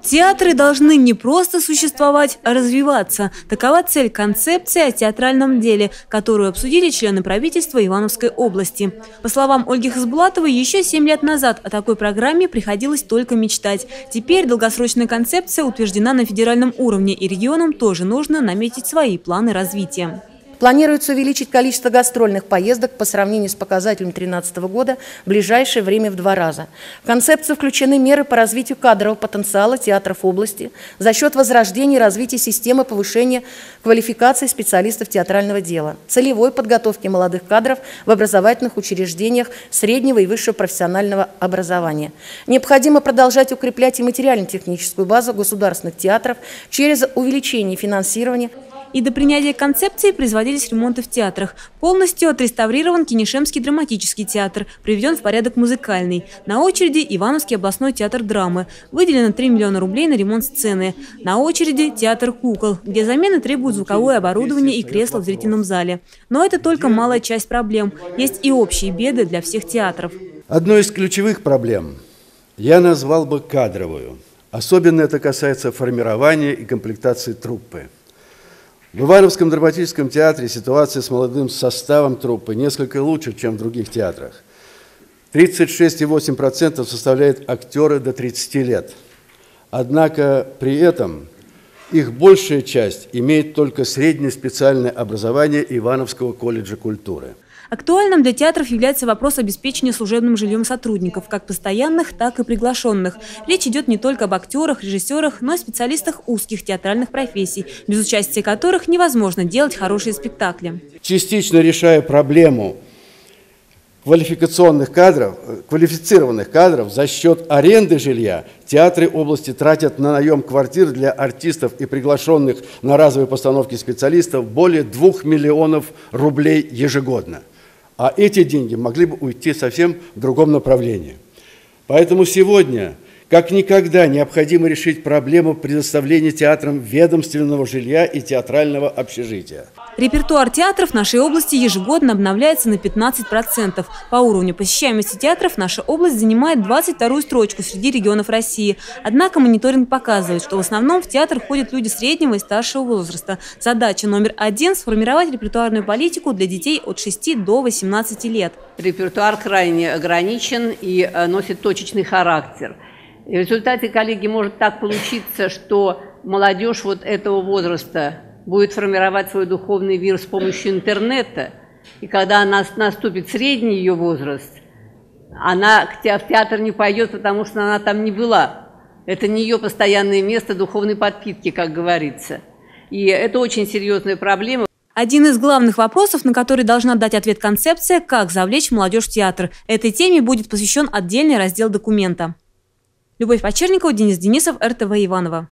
Театры должны не просто существовать, а развиваться. Такова цель концепции о театральном деле, которую обсудили члены правительства Ивановской области. По словам Ольги Хасбулатовой, еще 7 лет назад о такой программе приходилось только мечтать. Теперь долгосрочная концепция утверждена на федеральном уровне, и регионам тоже нужно наметить свои планы развития. Планируется увеличить количество гастрольных поездок по сравнению с показателем 2013 года в ближайшее время в 2 раза. В концепцию включены меры по развитию кадрового потенциала театров области за счет возрождения и развития системы повышения квалификации специалистов театрального дела, целевой подготовки молодых кадров в образовательных учреждениях среднего и высшего профессионального образования. Необходимо продолжать укреплять и материально-техническую базу государственных театров через увеличение финансирования. И до принятия концепции производились ремонты в театрах. Полностью отреставрирован Кенешемский драматический театр, приведен в порядок музыкальный. На очереди Ивановский областной театр драмы. Выделено 3 миллиона рублей на ремонт сцены. На очереди театр кукол, где замены требуют звуковое оборудование и кресла в зрительном зале. Но это только малая часть проблем. Есть и общие беды для всех театров. Одной из ключевых проблем я назвал бы кадровую. Особенно это касается формирования и комплектации труппы. В Ивановском драматическом театре ситуация с молодым составом труппы несколько лучше, чем в других театрах. 36,8% составляют актеры до 30 лет. Однако при этом их большая часть имеет только среднее специальное образование Ивановского колледжа культуры. Актуальным для театров является вопрос обеспечения служебным жильем сотрудников, как постоянных, так и приглашенных. Речь идет не только об актерах, режиссерах, но и специалистах узких театральных профессий, без участия которых невозможно делать хорошие спектакли. Частично решая проблему квалифицированных кадров за счет аренды жилья, театры области тратят на наем квартир для артистов и приглашенных на разовые постановки специалистов более 2 миллионов рублей ежегодно. А эти деньги могли бы уйти совсем в другом направлении. Поэтому сегодня, как никогда, необходимо решить проблему предоставления театрам ведомственного жилья и театрального общежития. Репертуар театров нашей области ежегодно обновляется на 15%. По уровню посещаемости театров наша область занимает 22-ю строчку среди регионов России. Однако мониторинг показывает, что в основном в театр ходят люди среднего и старшего возраста. Задача номер 1 – сформировать репертуарную политику для детей от 6 до 18 лет. Репертуар крайне ограничен и носит точечный характер. И в результате, коллеги, может так получиться, что молодежь вот этого возраста будет формировать свой духовный мир с помощью интернета, и когда наступит средний ее возраст, она в театр не пойдет, потому что она там не была. Это не ее постоянное место духовной подпитки, как говорится. И это очень серьезная проблема. Один из главных вопросов, на который должна дать ответ концепция – как завлечь молодежь в театр. Этой теме будет посвящен отдельный раздел документа. Любовь Почерникова, Денис Денисов, РТВ Иваново.